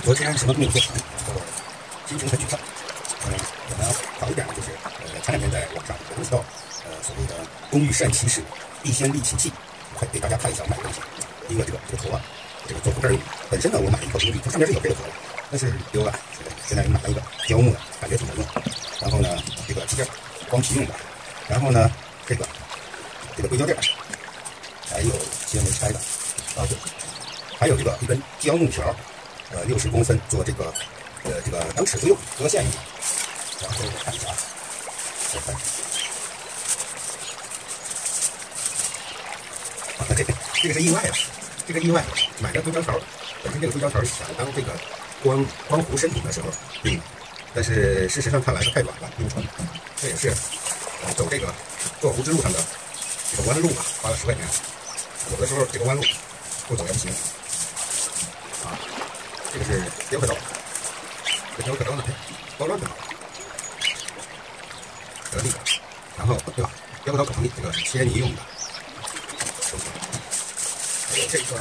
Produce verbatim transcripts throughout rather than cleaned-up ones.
昨天什么都没有做成，然后心情很沮丧。嗯，我呢好一点呢，就是呃前两天在网上我认识到呃所谓的工欲善其事，必先利其器。快给大家看一下我买的东西。第一个这个这个头啊，这个做胡这用。本身呢我买了一个工具，它上面是有这个头的，但是丢了。现在买了一个胶木的，感觉挺能用。然后呢这个气垫光皮用的，然后呢这个这个硅胶垫，还有些没拆的啊对，还有这个一根胶木条。呃，六十公分做这个，呃，这个当尺子用，割线用。然后我看一下啊，再看，啊，这个这个是意外啊，这个意外买的硅胶条，本身这个硅胶条想当这个光光弧深土的时候用，但是事实上看来它太软了，用不成。这也是呃走这个做弧之路上的这个弯路吧，花了十块钱。有的时候这个弯路不走也不行。这个是雕刻刀，这雕刻刀呢，包装挺好，得力，然后对吧？雕刻刀可能这个是切泥用的，还有这个，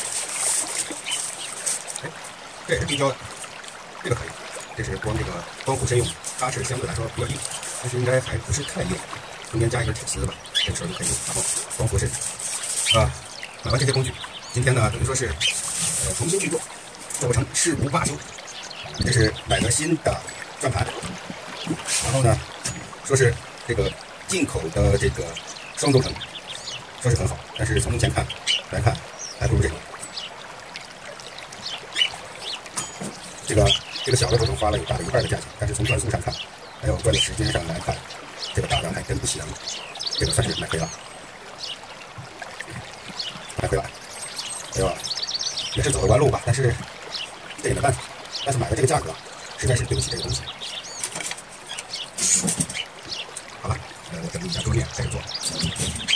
哎，这也是冰胶的，这个可以，这是光这个光弧深用的，它是相对来说比较硬，但是应该还不是太硬，中间加一根铁丝吧，这个时候就可以用，然后光弧深，啊，买完这些工具，今天呢等于说是呃重新制作。做不成事无罢休，这是买了新的转盘，然后呢，说是这个进口的这个双轴承，说是很好，但是从目前看来看，还不如这个。这个这个小的轴承花了有大的一半的价钱，但是从转速上看，还有转的时间上来看，这个大梁还真不行，这个算是买亏了，买亏了，哎呦，也是走了弯路吧，但是。这也没办法，但是买的这个价格实在是对不起这个东西。好了，呃，我整理一下桌面，开始做。